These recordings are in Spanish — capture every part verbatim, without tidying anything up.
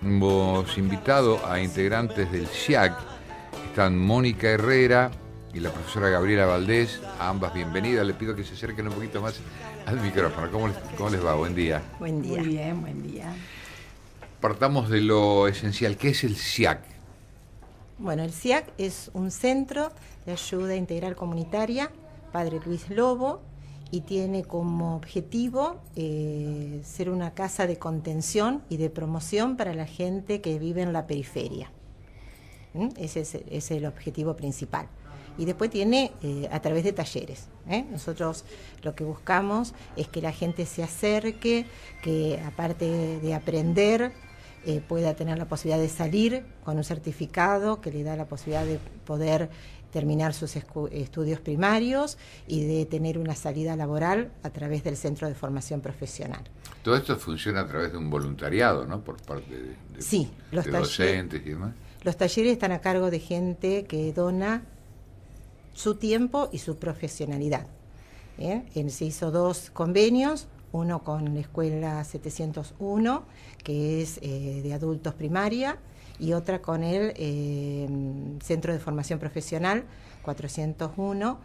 hemos invitado a integrantes del S I A C. Están Mónica Herrera y la profesora Gabriela Valdés. A ambas bienvenidas. Les pido que se acerquen un poquito más al micrófono. ¿Cómo les, cómo les va? Buen día. Buen día. Muy bien, buen día. Partamos de lo esencial. ¿Qué es el S I A C? Bueno, el S I A C es un centro de ayuda integral comunitaria, Padre Luis Lobo, y tiene como objetivo eh, ser una casa de contención y de promoción para la gente que vive en la periferia. ¿Mm? Ese es, ese es el objetivo principal. Y después tiene eh, a través de talleres. ¿eh? Nosotros lo que buscamos es que la gente se acerque, que aparte de aprender, eh, pueda tener la posibilidad de salir con un certificado que le da la posibilidad de poder terminar sus estudios primarios y de tener una salida laboral a través del Centro de Formación Profesional. Todo esto funciona a través de un voluntariado, ¿no? Por parte de, de, sí, los de talleres, docentes y demás. Los talleres están a cargo de gente que dona su tiempo y su profesionalidad. ¿eh? Se hizo dos convenios, uno con la Escuela setecientos uno, que es eh, de adultos primaria, y otra con el eh, Centro de Formación Profesional cuatrocientos uno,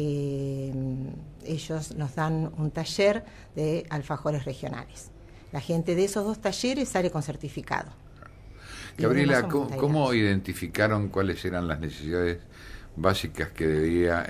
que eh, ellos nos dan un taller de alfajores regionales. La gente de esos dos talleres sale con certificado. Gabriela, ¿cómo, ¿cómo identificaron cuáles eran las necesidades básicas que debía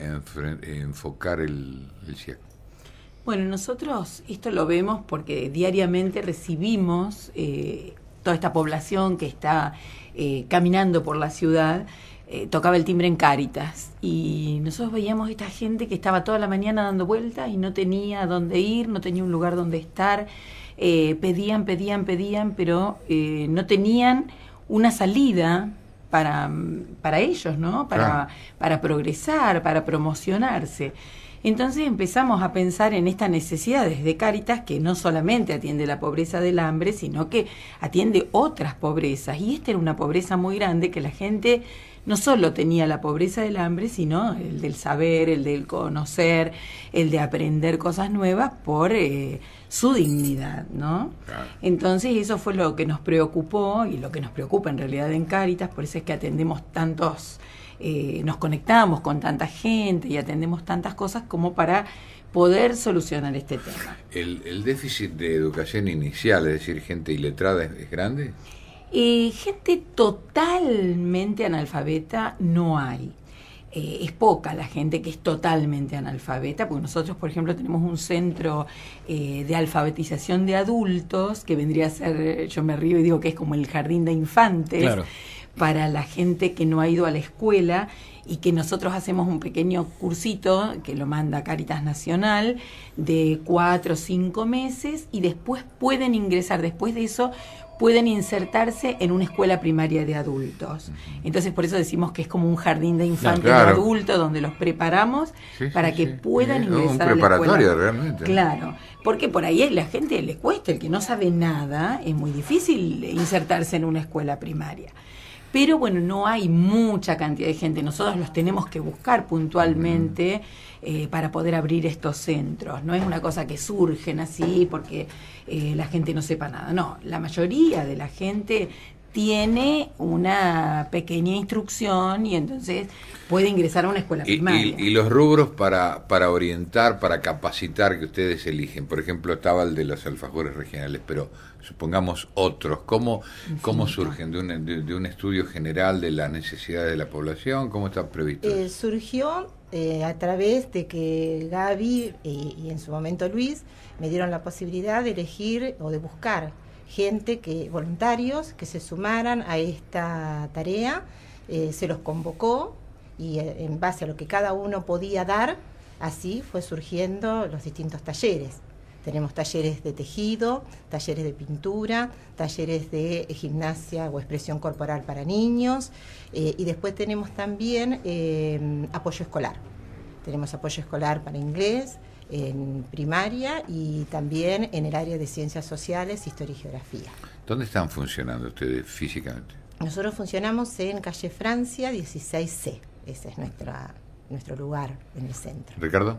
enfocar el, el S I A C? Bueno, nosotros esto lo vemos porque diariamente recibimos eh, toda esta población que está eh, caminando por la ciudad. Eh, tocaba el timbre en Cáritas y nosotros veíamos esta gente que estaba toda la mañana dando vueltas y no tenía dónde ir, no tenía un lugar donde estar. Eh, pedían, pedían, pedían, pero eh, no tenían una salida para, para ellos, ¿no? Para, claro. para progresar, para promocionarse. Entonces empezamos a pensar en estas necesidades de Cáritas, que no solamente atiende la pobreza del hambre, sino que atiende otras pobrezas. Y esta era una pobreza muy grande que la gente no solo tenía la pobreza del hambre, sino el del saber, el del conocer, el de aprender cosas nuevas por eh, su dignidad, ¿no? Claro. Entonces eso fue lo que nos preocupó y lo que nos preocupa en realidad en Cáritas, por eso es que atendemos tantos... Eh, nos conectamos con tanta gente y atendemos tantas cosas como para poder solucionar este tema. ¿El, el déficit de educación inicial, es decir, gente iletrada, es, es grande? Eh, gente totalmente analfabeta no hay. Eh, es poca la gente que es totalmente analfabeta, porque nosotros, por ejemplo, tenemos un centro eh, de alfabetización de adultos, que vendría a ser, yo me río y digo que es como el jardín de infantes, claro, para la gente que no ha ido a la escuela, y que nosotros hacemos un pequeño cursito que lo manda Cáritas Nacional de cuatro o cinco meses, y después pueden ingresar, después de eso pueden insertarse en una escuela primaria de adultos. Entonces por eso decimos que es como un jardín de infantes, no, claro, de adultos, donde los preparamos sí, para sí, que sí. puedan sí, ingresar un preparatorio, a la escuela. Realmente. Claro, porque por ahí a la gente le cuesta, el que no sabe nada, es muy difícil insertarse en una escuela primaria. Pero bueno, no hay mucha cantidad de gente, nosotros los tenemos que buscar puntualmente eh, para poder abrir estos centros. No es una cosa que surgen así porque eh, la gente no sepa nada, no, la mayoría de la gente tiene una pequeña instrucción y entonces puede ingresar a una escuela y, primaria. Y, y los rubros para, para orientar, para capacitar que ustedes eligen, por ejemplo, estaba el de los alfajores regionales, pero supongamos otros, ¿cómo, cómo surgen? ¿De un, de, de un estudio general de las necesidades de la población? ¿Cómo está previsto? Eh, surgió eh, a través de que Gaby eh, y en su momento Luis me dieron la posibilidad de elegir o de buscar gente, que voluntarios que se sumaran a esta tarea, eh, se los convocó y eh, en base a lo que cada uno podía dar, así fue surgiendo los distintos talleres. Tenemos talleres de tejido, talleres de pintura, talleres de gimnasia o expresión corporal para niños, eh, y después tenemos también eh, apoyo escolar. Tenemos apoyo escolar para inglés, en primaria y también en el área de ciencias sociales, historia y geografía. ¿Dónde están funcionando ustedes físicamente? Nosotros funcionamos en calle Francia dieciséis C, ese es nuestra, nuestro lugar en el centro. ¿Ricardo?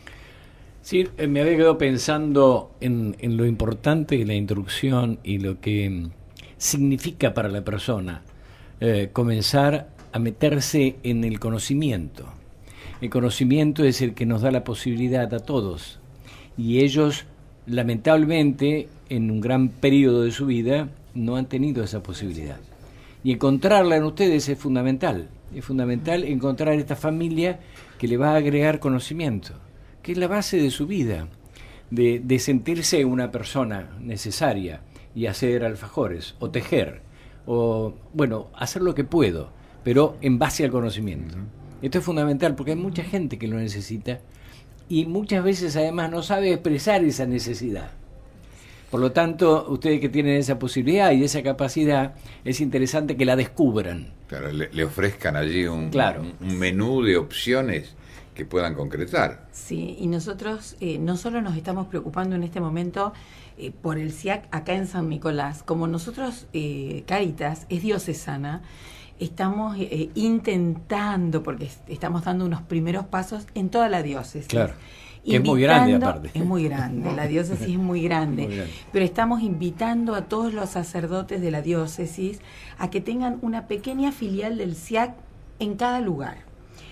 Sí, eh, me había quedado pensando en, en lo importante de la instrucción y lo que significa para la persona eh, comenzar a meterse en el conocimiento. El conocimiento es el que nos da la posibilidad a todos, y ellos, lamentablemente, en un gran periodo de su vida, no han tenido esa posibilidad. Y encontrarla en ustedes es fundamental. Es fundamental encontrar esta familia que le va a agregar conocimiento, que es la base de su vida, de, de sentirse una persona necesaria y hacer alfajores, o tejer, o, bueno, hacer lo que puedo, pero en base al conocimiento. Esto es fundamental porque hay mucha gente que lo necesita y muchas veces además no sabe expresar esa necesidad. Por lo tanto, ustedes que tienen esa posibilidad y esa capacidad, es interesante que la descubran. Claro, le, le ofrezcan allí un, claro. un, un menú de opciones que puedan concretar. Sí, y nosotros eh, no solo nos estamos preocupando en este momento eh, por el S I A C acá en San Nicolás, como nosotros, eh, Cáritas, es diocesana, estamos eh, intentando, porque estamos dando unos primeros pasos en toda la diócesis. Claro. Que es muy grande, aparte. Es muy grande, la diócesis es muy grande, muy grande. Pero estamos invitando a todos los sacerdotes de la diócesis a que tengan una pequeña filial del S I A C en cada lugar.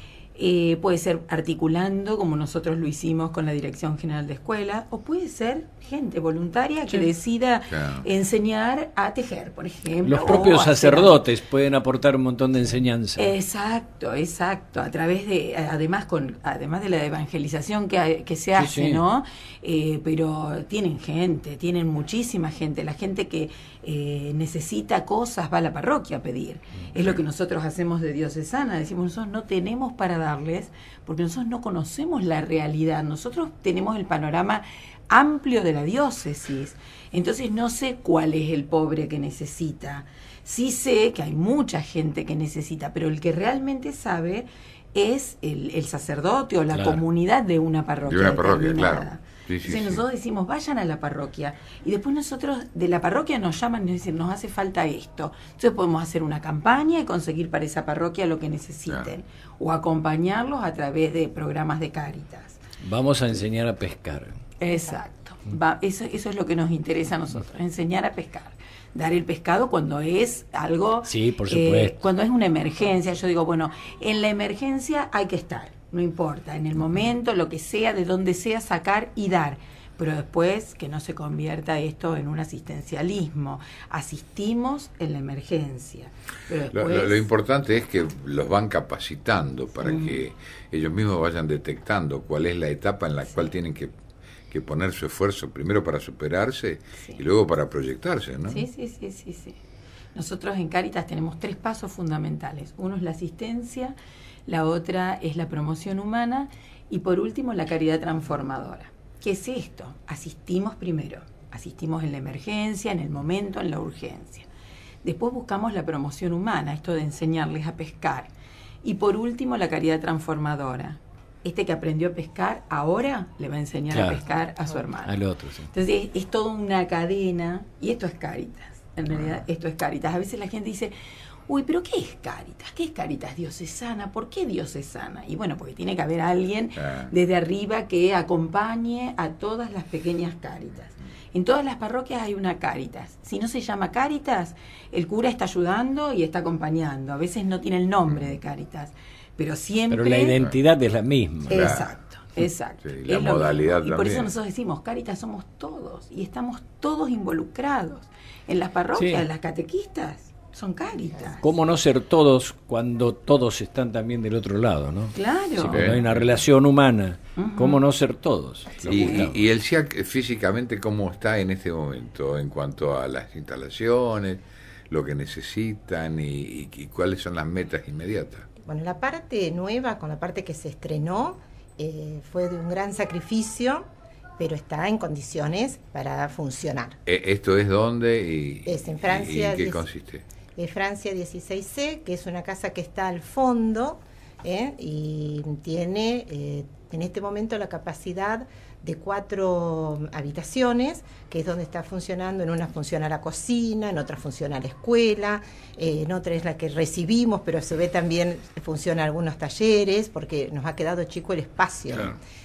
Eh, puede ser articulando, como nosotros lo hicimos con la Dirección General de Escuela, o puede ser gente voluntaria que sí. decida claro. enseñar a tejer, por ejemplo. Los propios sacerdotes hacer... pueden aportar un montón de enseñanza. Exacto, exacto. A través de, además con, además de la evangelización que, que se hace, sí, sí. ¿no? Eh, pero tienen gente, tienen muchísima gente. La gente que eh, necesita cosas va a la parroquia a pedir. Sí. Es lo que nosotros hacemos de diocesana. Decimos, nosotros no tenemos para darles, porque nosotros no conocemos la realidad. Nosotros tenemos el panorama amplio de la diócesis, entonces no sé cuál es el pobre que necesita. Sí sé que hay mucha gente que necesita, pero el que realmente sabe es el, el sacerdote o la claro. comunidad de una parroquia. De una parroquia, claro. Sí, sí, Entonces sí. nosotros decimos, vayan a la parroquia, y después nosotros de la parroquia nos llaman y nos dicen, nos hace falta esto. Entonces podemos hacer una campaña y conseguir para esa parroquia lo que necesiten, claro. o acompañarlos a través de programas de Cáritas. Vamos a enseñar a pescar. Exacto. Va, eso, eso es lo que nos interesa a nosotros, enseñar a pescar. Dar el pescado cuando es algo... Sí, por supuesto. Eh, cuando es una emergencia. Yo digo, bueno, en la emergencia hay que estar, no importa, en el momento, lo que sea, de donde sea, sacar y dar. Pero después que no se convierta esto en un asistencialismo. Asistimos en la emergencia. Pero después... lo, lo, lo importante es que los van capacitando para sí. que ellos mismos vayan detectando cuál es la etapa en la sí. cual tienen que, que poner su esfuerzo, primero para superarse sí. y luego para proyectarse, ¿no? Sí, sí, sí, sí, sí. Nosotros en Cáritas tenemos tres pasos fundamentales. Uno es la asistencia, la otra es la promoción humana y por último la caridad transformadora. ¿Qué es esto? Asistimos primero, asistimos en la emergencia, en el momento, en la urgencia. Después buscamos la promoción humana, esto de enseñarles a pescar. Y por último la caridad transformadora. Este que aprendió a pescar, ahora le va a enseñar claro. a pescar a su hermano. Al otro, sí. Entonces es, es toda una cadena y esto es Cáritas. En realidad esto es Cáritas. A veces la gente dice... Uy, pero ¿qué es Cáritas? ¿Qué es Cáritas diocesana? ¿Por qué diocesana? Y bueno, porque tiene que haber alguien desde arriba que acompañe a todas las pequeñas Cáritas. En todas las parroquias hay una Cáritas. Si no se llama Cáritas, el cura está ayudando y está acompañando. A veces no tiene el nombre de Cáritas, pero siempre... Pero la identidad es la misma. Exacto, exacto. Sí, la modalidad también. Y por eso nosotros decimos, Cáritas somos todos y estamos todos involucrados. En las parroquias, sí. las catequistas... son Cáritas. ¿Cómo no ser todos cuando todos están también del otro lado, no? Claro. Si cuando hay una relación humana, uh-huh. ¿cómo no ser todos? Y, y, y el S I A C físicamente, ¿cómo está en este momento en cuanto a las instalaciones, lo que necesitan y, y, y cuáles son las metas inmediatas? Bueno, la parte nueva, con la parte que se estrenó, eh, fue de un gran sacrificio, pero está en condiciones para funcionar. ¿Esto es dónde y, es en Francia, y en qué consiste? Es Francia dieciséis C, que es una casa que está al fondo ¿eh? y tiene eh, en este momento la capacidad de cuatro habitaciones, que es donde está funcionando. En una funciona la cocina, en otra funciona la escuela, eh, en otra es la que recibimos, pero se ve también funciona algunos talleres, porque nos ha quedado chico el espacio. Claro.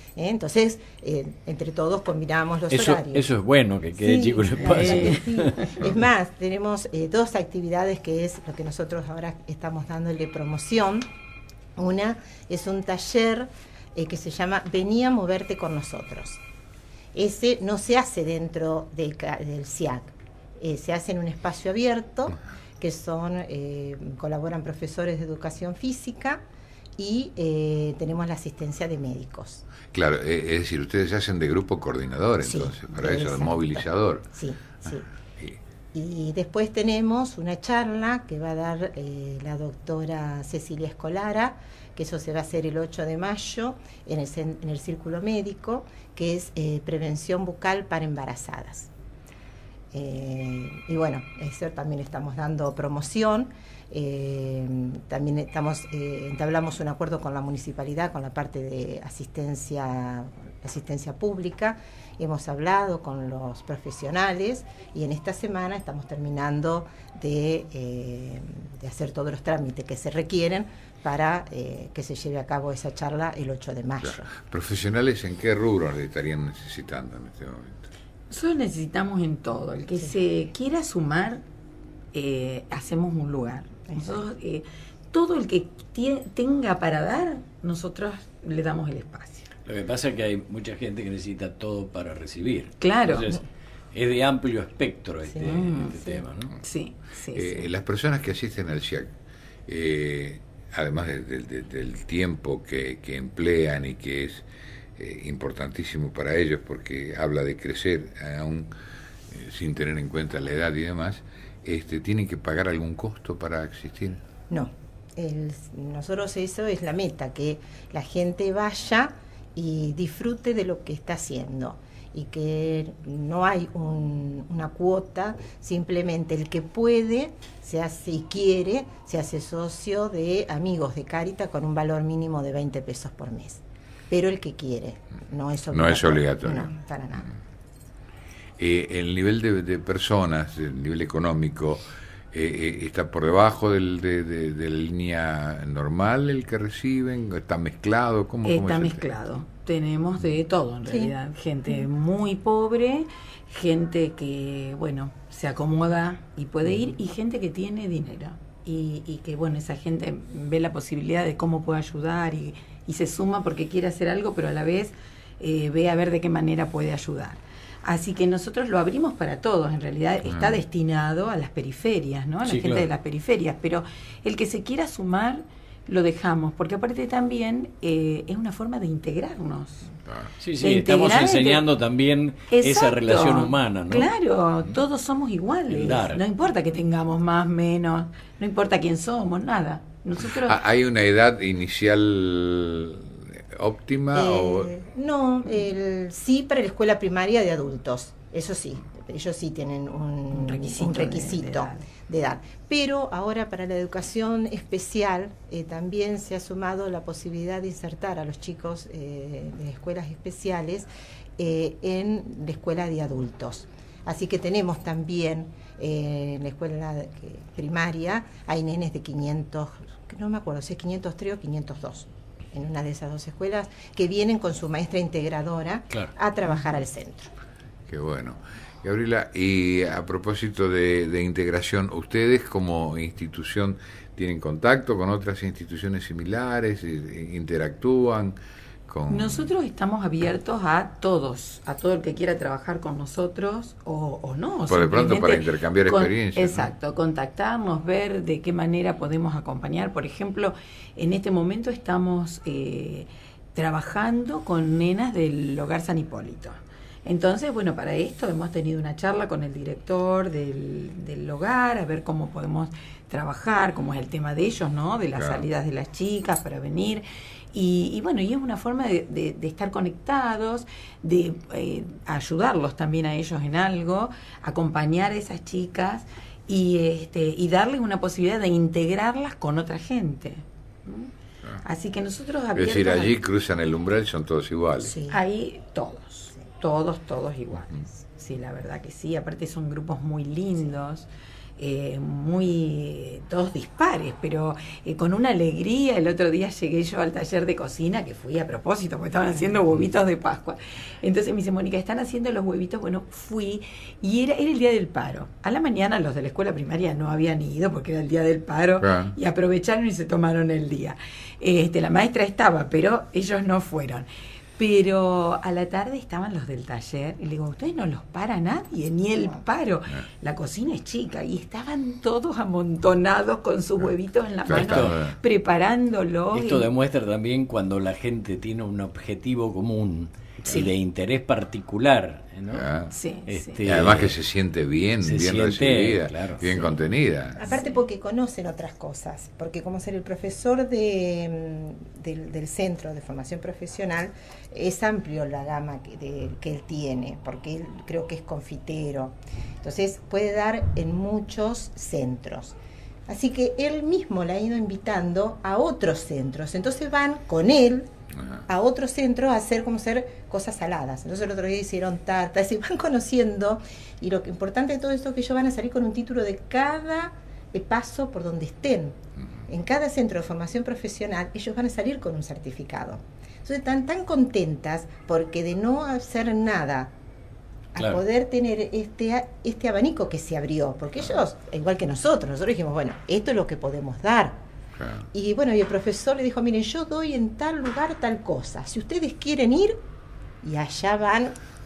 ¿eh? Entonces, eh, entre todos combinamos los eso, horarios. Eso es bueno, que quede Sí, chico el espacio. eh, sí. Es más, tenemos eh, dos actividades que es lo que nosotros ahora estamos dándole promoción. Una es un taller eh, que se llama Vení a moverte con nosotros. Ese no se hace dentro del, del C I A C, eh, se hace en un espacio abierto, que son, eh, colaboran profesores de educación física y eh, tenemos la asistencia de médicos. Claro, eh, es decir, ustedes se hacen de grupo coordinador, Sí, entonces, para eso, exacto. de movilizador. Sí, sí. Y- Y después tenemos una charla que va a dar eh, la doctora Cecilia Escolara, que eso se va a hacer el ocho de mayo en el, cen- en el Círculo Médico, que es eh, prevención bucal para embarazadas. Eh, y bueno, eso también estamos dando promoción. Eh, también estamos eh, entablamos un acuerdo con la municipalidad, con la parte de asistencia, asistencia pública. Hemos hablado con los profesionales y en esta semana estamos terminando de, eh, de hacer todos los trámites que se requieren para eh, que se lleve a cabo esa charla el ocho de mayo. Claro. ¿Profesionales en qué rubro le estarían necesitando en este momento? Nosotros necesitamos en todo. El que Sí. se quiera sumar, eh, hacemos un lugar. Nosotros, eh, todo el que tie- tenga para dar, nosotros le damos el espacio. Lo que pasa es que hay mucha gente que necesita todo para recibir. Claro. Entonces, es de amplio espectro este, Sí. este Sí. tema, ¿no? Sí, sí, Eh, sí. Las personas que asisten al C I A C, eh, además de- de- de- del tiempo que, que emplean y que es eh, importantísimo para ellos porque habla de crecer aún eh, sin tener en cuenta la edad y demás, este, ¿tienen que pagar algún costo para existir? No, el- nosotros eso es la meta, que la gente vaya y disfrute de lo que está haciendo y que no hay un- una cuota, simplemente el que puede se hace y quiere, se hace socio de Amigos de Cáritas con un valor mínimo de veinte pesos por mes. Pero el que quiere, no es obligatorio. No es obligatorio. No, para nada. Eh, el nivel de, de personas, el nivel económico, eh, eh, ¿está por debajo del, de, de- de la línea normal el que reciben? ¿Está mezclado? ¿Cómo, cómo Está es el mezclado. Tenemos de todo en Sí. realidad. Gente muy pobre, gente que, bueno, se acomoda y puede ir, y gente que tiene dinero. Y, y que, bueno, esa gente ve la posibilidad de cómo puede ayudar y, y se suma porque quiere hacer algo, pero a la vez eh, ve a ver de qué manera puede ayudar. Así que nosotros lo abrimos para todos, en realidad está Ah. destinado a las periferias, ¿no? A la Sí, gente claro. de las periferias, pero el que se quiera sumar lo dejamos, porque aparte también eh, es una forma de integrarnos. Ah, Sí, De sí, estamos integrar, enseñando también esa Exacto. relación humana, ¿no? Claro, todos somos iguales. El dar. No importa que tengamos más, menos, no importa quién somos, nada. Nosotros Ah, ¿hay una edad inicial óptima? o... Eh, no, el, sí para la escuela primaria de adultos, eso sí, ellos sí tienen un, Un requisito un de- requisito de edad. de edad. Pero ahora para la educación especial eh, también se ha sumado la posibilidad de insertar a los chicos eh, de escuelas especiales eh, en la escuela de adultos. Así que tenemos también eh, en la escuela de- que- primaria, hay nenes de quinientos, que no me acuerdo si es quinientos tres o quinientos dos, en una de esas dos escuelas, que vienen con su maestra integradora Claro. a trabajar al centro. Qué bueno. Gabriela, y a propósito de, de integración, ¿ustedes como institución tienen contacto con otras instituciones similares? Eh, ¿Interactúan con...? Nosotros estamos abiertos a todos, a todo el que quiera trabajar con nosotros o, o no. Por de pronto simplemente para intercambiar con- experiencias, ¿no? Exacto, contactarnos, ver de qué manera podemos acompañar. Por ejemplo, en este momento estamos eh, trabajando con nenas del Hogar San Hipólito. Entonces, bueno, para esto hemos tenido una charla con el director del, del hogar, a ver cómo podemos trabajar, cómo es el tema de ellos, ¿no? De las Claro. salidas de las chicas para venir. Y, y bueno, y es una forma de, de- de estar conectados, de eh, ayudarlos también a ellos en algo, acompañar a esas chicas y, este, y darles una posibilidad de integrarlas con otra gente. ¿Mm? Así que nosotros Es abiertos decir, a- allí cruzan el umbral y son todos iguales. Sí. Ahí todos, todos, todos iguales. Sí, la verdad que sí. Aparte son grupos muy lindos, eh, muy todos dispares, pero eh, con una alegría. El otro día llegué yo al taller de cocina, que fui a propósito, porque estaban haciendo huevitos de Pascua. Entonces me dice, Mónica, ¿están haciendo los huevitos? Bueno, fui, y era, era el día del paro. A la mañana los de la escuela primaria no habían ido, porque era el día del paro, Claro. y aprovecharon y se tomaron el día. Este, la maestra estaba, pero ellos no fueron. Pero a la tarde estaban los del taller y le digo, ustedes no los para nadie, ni el paro. La cocina es chica y estaban todos amontonados con sus huevitos en la Claro, mano, está. preparándolos. Esto y- demuestra también cuando la gente tiene un objetivo común Sí. y de interés particular, ¿no? Ah. Sí, sí. Este, Y además que se siente bien, se bien siente, recibida, claro. bien Sí. contenida. Aparte porque conocen otras cosas, porque como ser el profesor de, mm, del, del centro de formación profesional, es amplio la gama que, de- que él tiene, porque él creo que es confitero, entonces puede dar en muchos centros. Así que él mismo le ha ido invitando a otros centros, entonces van con él Ajá. a otro centro a hacer como ser cosas saladas. Entonces el otro día hicieron tartas y van conociendo, y lo que importante de todo esto es que ellos van a salir con un título de cada eh, paso por donde estén. En cada centro de formación profesional ellos van a salir con un certificado. Entonces están tan contentas porque de no hacer nada a Claro. poder tener este, este abanico que se abrió, porque ellos, igual que nosotros, nosotros dijimos, bueno, esto es lo que podemos dar. Claro. Y bueno, y el profesor le dijo, miren, yo doy en tal lugar tal cosa. Si ustedes quieren ir, y allá van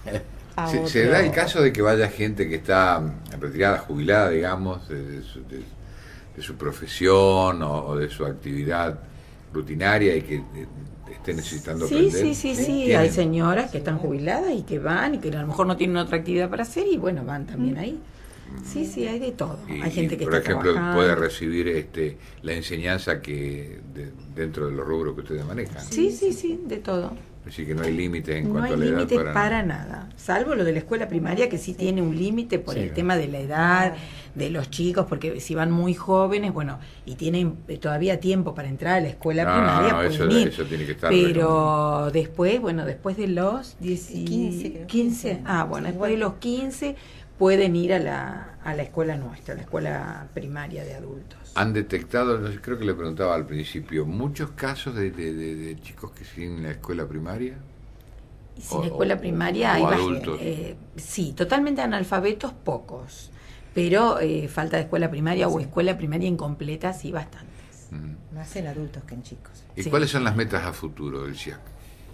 a Se, otro. se da el caso de que vaya gente que está retirada, jubilada, digamos, de, de su, de- de su profesión o, o de su actividad rutinaria y que eh, esté necesitando Sí, aprender. sí, sí, sí. ¿Tienen? Hay señoras que están jubiladas y que van y que a lo mejor no tienen otra actividad para hacer y bueno, van también ahí. Sí, sí, hay de todo. Y, Hay gente que por está ejemplo, trabajando. puede recibir este la enseñanza que de- dentro de los rubros que ustedes manejan. Sí, sí, sí, de todo. Así que no hay límites en No cuanto hay a la edad límite para, para, nada, salvo lo de la escuela primaria que sí tiene un límite por Sí. el tema de la edad de los chicos, porque si van muy jóvenes, bueno, y tienen eh, todavía tiempo para entrar a la escuela No, primaria, no, pueden eso- ir. eso tiene que estar Pero después, bueno, después de los diez, quince, creo. quince, ah, bueno, después de los quince pueden ir a la, a la escuela nuestra, a la escuela primaria de adultos. Han detectado, no sé, creo que le preguntaba al principio, muchos casos de, de- de- de chicos que siguen la escuela primaria. Y sin O- escuela o- primaria o hay bast- adultos. eh, sí, totalmente analfabetos pocos, pero eh, falta de escuela primaria o escuela primaria incompleta sí bastantes. Mm. Más en adultos que en chicos. ¿Y Sí. cuáles son las metas a futuro del C I A C?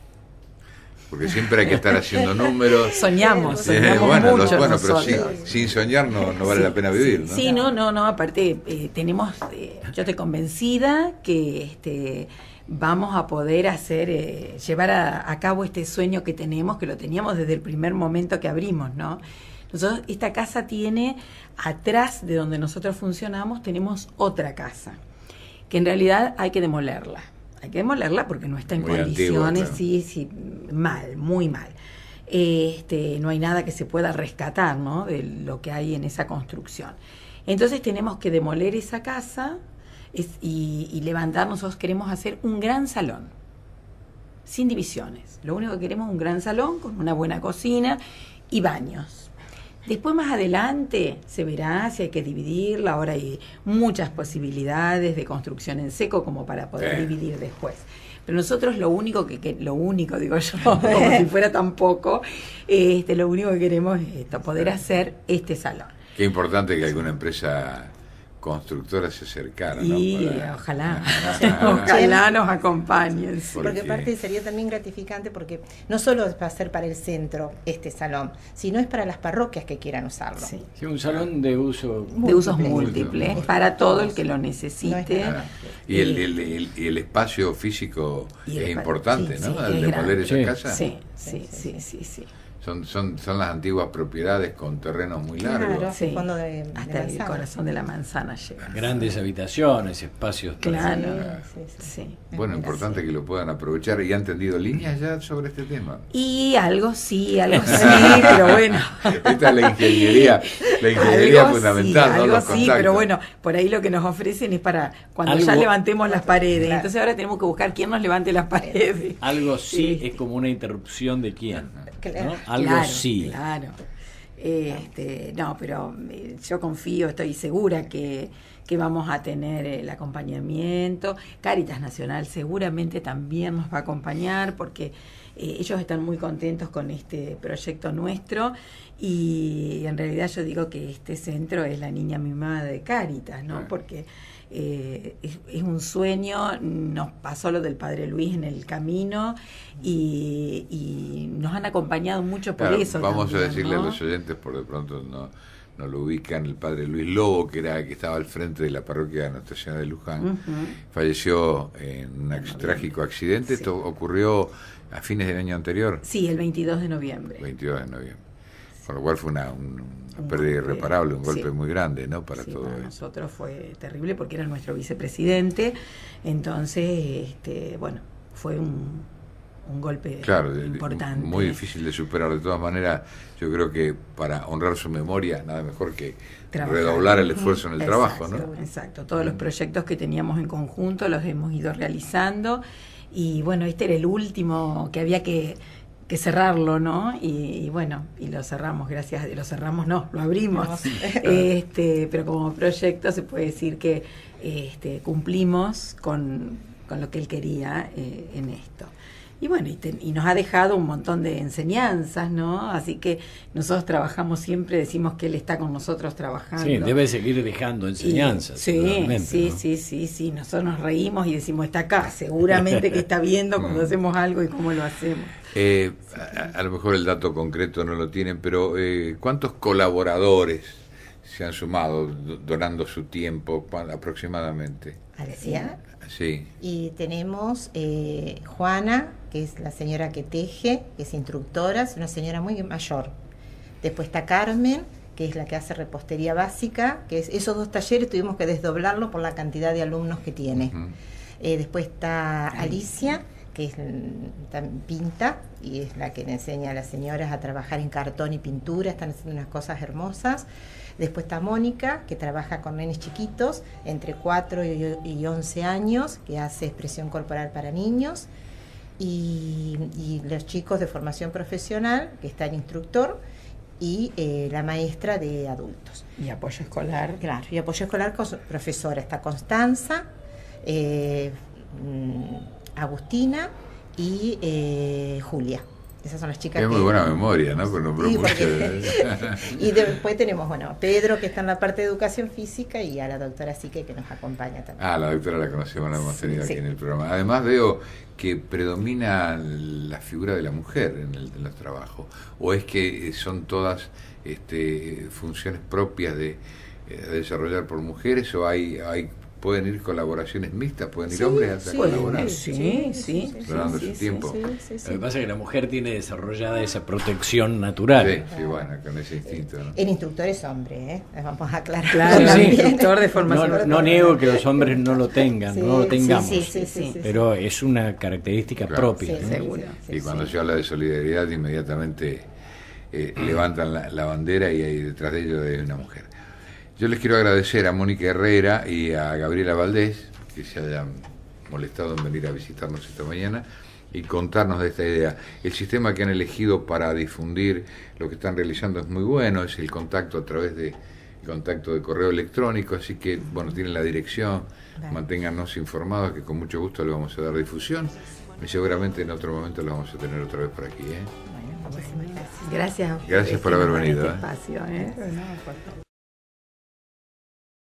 Porque siempre hay que estar haciendo números. Soñamos, Eh, soñamos bueno, mucho los- bueno, pero nosotros. sin, sin soñar no, no vale Sí, la pena vivir, ¿no? Sí, no, no, no, aparte eh, tenemos, eh, yo estoy convencida que este vamos a poder hacer, eh, llevar a, a cabo este sueño que tenemos, que lo teníamos desde el primer momento que abrimos, ¿no? Nosotros, esta casa tiene, atrás de donde nosotros funcionamos, tenemos otra casa, que en realidad hay que demolerla. Hay que demolerla porque no está en Muy condiciones, antigua, claro. sí, sí, mal, muy mal. Este, no hay nada que se pueda rescatar, ¿no?, de lo que hay en esa construcción. Entonces tenemos que demoler esa casa es- y, y levantar. Nosotros queremos hacer un gran salón, sin divisiones. Lo único que queremos es un gran salón con una buena cocina y baños. Después más adelante se verá si hay que dividirla. Ahora hay muchas posibilidades de construcción en seco como para poder Sí. dividir después. Pero nosotros lo único que, que lo único digo yo, como si fuera tan poco, este, lo único que queremos es esto, poder hacer este salón. Qué importante que alguna empresa constructora se acercara, ¿no? Y Para- ojalá, Ah, ojalá nos acompañen. sí. Porque- Porque aparte sería también gratificante porque no solo va a ser para el centro este salón, sino es para las parroquias que quieran usarlo. Sí. Sí, un salón de uso. De usos Múltiples. múltiples, para todo el que lo necesite. No es Ah, y el, el, el- y el espacio físico Y el es espa- importante, sí, ¿no? sí, Al es demoler grande. esa Sí. casa. Sí, sí, sí, sí, sí. Son, son, son las antiguas propiedades con terrenos muy largos. Claro. Sí. el fondo de- de Hasta el manzana. corazón de la manzana llega. Grandes habitaciones, espacios. para- Claro. Sí, sí, sí. Sí. Bueno, importante que lo puedan aprovechar. ¿Y han tendido líneas ya sobre este tema? Y algo sí, algo sí, pero bueno. Esta es la ingeniería, la ingeniería Algo fundamental, sí, ¿no? algo Los sí, contactos. pero bueno, por ahí lo que nos ofrecen es para cuando Algo- ya levantemos las paredes. Claro. Entonces ahora tenemos que buscar quién nos levante las paredes. Algo sí Sí. es como una interrupción de quién. Claro. ¿no? Algo Claro, sí. Claro. Este, no, pero eh, yo confío, estoy segura que, que vamos a tener el acompañamiento. Cáritas Nacional seguramente también nos va a acompañar porque eh, ellos están muy contentos con este proyecto nuestro y en realidad yo digo que este centro es la niña mimada de Cáritas, ¿no? Porque Eh, es, es un sueño, nos pasó lo del Padre Luis en el camino y, y nos han acompañado mucho por claro, eso. Vamos también, a decirle ¿no? a los oyentes, por de pronto no, no lo ubican, el Padre Luis Lobo, que era que estaba al frente de la parroquia de Nuestra Señora de Luján, uh-huh. falleció en un no, trágico accidente. Sí. Esto ocurrió a fines del año anterior. Sí, el veintidós de noviembre. veintidós de noviembre. Con lo cual fue una, un, una pérdida irreparable, un golpe sí. muy grande, ¿no? Para sí, todo para eso. Nosotros fue terrible porque era nuestro vicepresidente, entonces, este, bueno, fue un, un golpe claro, importante. Muy difícil de superar. De todas maneras, yo creo que para honrar su memoria, nada mejor que trabajar. redoblar el esfuerzo en el exacto, trabajo, ¿no? Exacto, todos los proyectos que teníamos en conjunto los hemos ido realizando y bueno, este era el último que había que que cerrarlo, ¿no? Y, y bueno, y lo cerramos, gracias, lo cerramos, no, lo abrimos. este, pero como proyecto se puede decir que este, cumplimos con, con lo que él quería eh, en esto. Y bueno, y, te, y nos ha dejado un montón de enseñanzas, ¿no? Así que nosotros trabajamos siempre, decimos que él está con nosotros trabajando. Sí, debe seguir dejando enseñanzas. Y, sí, sí, ¿no? sí, sí, sí. Nosotros nos reímos y decimos, está acá, seguramente que está viendo cuando hacemos algo y cómo lo hacemos. Eh, a, a lo mejor el dato concreto no lo tienen, pero eh, ¿cuántos colaboradores se han sumado donando su tiempo aproximadamente? ¿Alcia? Sí. Y tenemos eh, Juana, que es la señora que teje, que es instructora, es una señora muy mayor. Después está Carmen, que es la que hace repostería básica, que es, esos dos talleres tuvimos que desdoblarlo por la cantidad de alumnos que tiene. Uh-huh. eh, después está Alicia, que es pinta y es la que le enseña a las señoras a trabajar en cartón y pintura, están haciendo unas cosas hermosas. Después está Mónica, que trabaja con nenes chiquitos, entre cuatro y once años, que hace expresión corporal para niños. Y, y los chicos de formación profesional, que está el instructor, y eh, la maestra de adultos. Y apoyo escolar. Claro, y apoyo escolar con profesora. Está Constanza, eh, Agustina y eh, Julia. Esas son las chicas. Es que... muy buena memoria, ¿no? Con sí, porque... y después tenemos, bueno, Pedro, que está en la parte de educación física, y a la doctora Sique, que nos acompaña también. Ah, la doctora la conocemos, la hemos tenido sí, aquí sí. en el programa. Además veo que predomina la figura de la mujer en, el, en los trabajos. ¿O es que son todas este, funciones propias de, de desarrollar por mujeres, o hay... hay pueden ir colaboraciones mixtas, pueden ir sí, hombres hasta sí, colaborar. Sí, sí, sí. Durante sí, su sí, tiempo. Sí, sí, sí. Lo que pasa es que la mujer tiene desarrollada esa protección natural. Sí, sí, bueno, con ese instinto, ¿no? El instructor es hombre, ¿eh? Vamos a aclarar. Claro, sí, el instructor de formación. No, no niego que los hombres no lo tengan, sí, no lo tengamos, sí, sí, sí, sí, pero es una característica claro. propia. Sí, ¿no? seguro. Sí, y cuando sí. se habla de solidaridad, inmediatamente eh, levantan la, la bandera y ahí detrás de ello hay una mujer. Yo les quiero agradecer a Mónica Herrera y a Gabriela Valdés que se hayan molestado en venir a visitarnos esta mañana y contarnos de esta idea. El sistema que han elegido para difundir lo que están realizando es muy bueno, es el contacto a través de el contacto de correo electrónico, así que bueno, tienen la dirección, vale. Manténgannos informados, que con mucho gusto le vamos a dar difusión y seguramente en otro momento lo vamos a tener otra vez por aquí, ¿eh? Bueno, muchísimas gracias. Gracias. Gracias por haber venido. Este espacio, ¿eh?